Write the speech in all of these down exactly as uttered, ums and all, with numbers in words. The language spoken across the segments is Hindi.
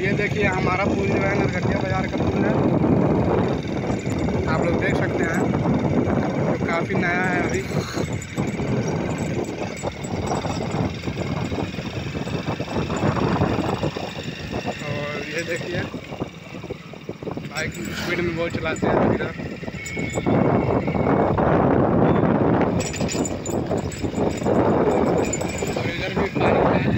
ये देखिए हमारा पुल जो है नरकटिया बाज़ार का पुल है, आप लोग देख सकते हैं, तो काफ़ी नया है अभी। और ये देखिए बाइक स्पीड में बहुत चलाते हैं इधर। और इधर भी पानी है।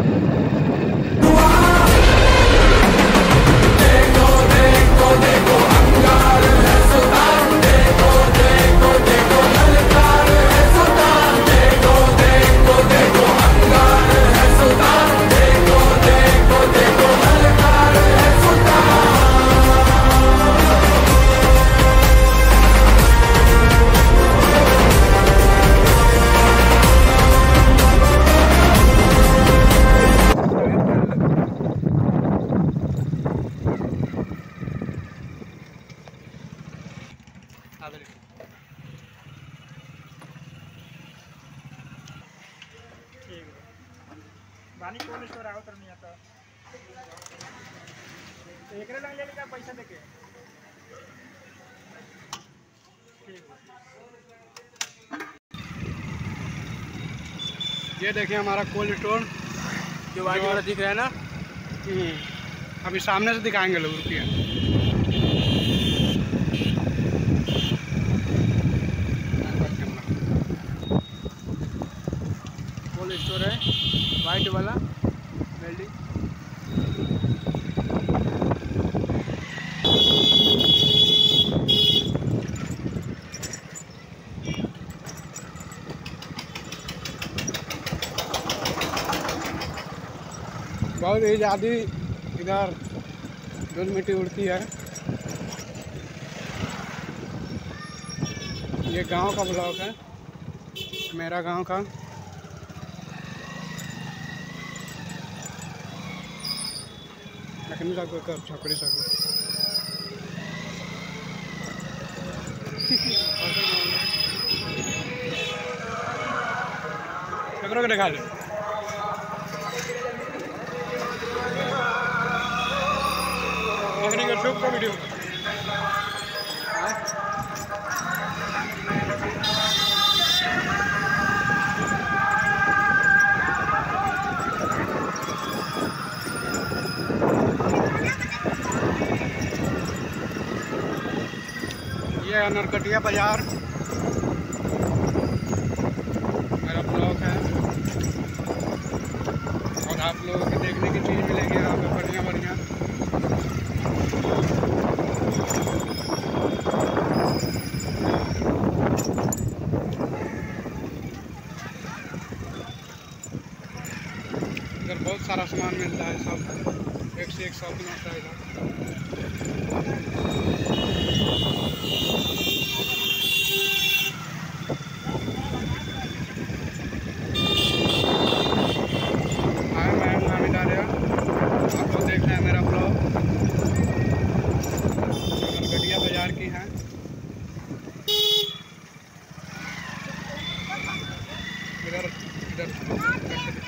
पानी कौन स्टोर आओ तर नहीं आता एक रे लग लेगा पैसा देके। ये देखिए हमारा कोल्ड स्टोर जो वाइट वाला दिख रहा है ना, अभी सामने से दिखाएंगे लोग, रुकिए। कोल्ड स्टोर है वाइट वाला बिल्डिंग। बहुत ही ज़्यादा इधर धूल मिट्टी उड़ती है। ये गांव का ब्लॉक है, मेरा गांव का। लेकिन का कोई कर छकड़ी सको छकड़ों के दिखा लो। शुभ का वीडियो ये है नरकटिया बाजार, मेरा ब्लॉग है। और आप लोगों को देखने की चीज़ मिलेगी यहाँ पे बढ़िया बढ़िया। इधर बहुत सारा सामान मिलता है, सब एक से एक शॉपिंग होता है इधर। हाय मैं नामित आर्या, आप लोग देख रहे हैं मेरा ब्लॉग नरकटिया बाजार की है। इधर इधर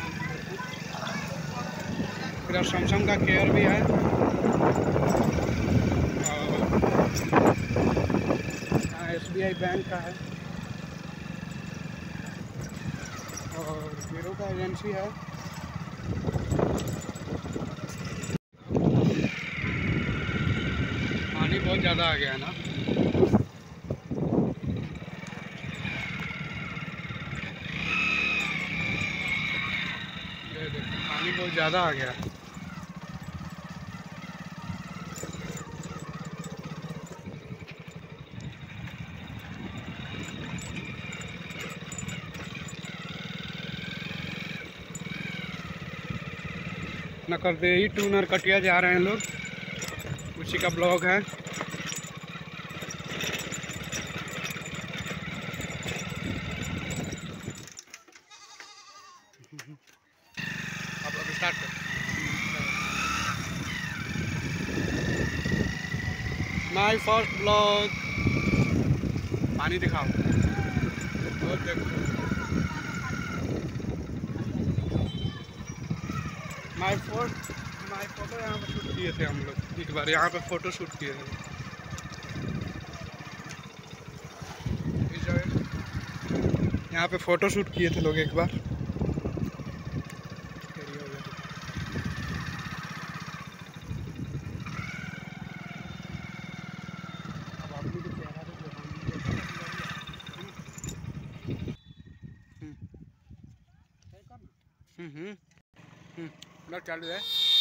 इधर सैमसंग का केयर भी है, और एस बी आई बैंक का है, और हीरो का एजेंसी है। पानी बहुत ज़्यादा आ गया है ना, पानी बहुत ज़्यादा आ गया है। नकरदेही टू नरकटिया जा रहे हैं लोग, उसी का ब्लॉग है। आप लोग स्टार्ट कर। माय फर्स्ट ब्लॉग, पानी दिखाओ, बहुत देखो। माय फर्स्ट हाँ एक फोटो यहाँ पे शूट किए थे हम लोग, एक बार यहाँ पे फोटो शूट किए थे इस जगह, यहाँ पे फोटो शूट किए थे लोग एक बार। हम्म हम्म हम्म चालू है।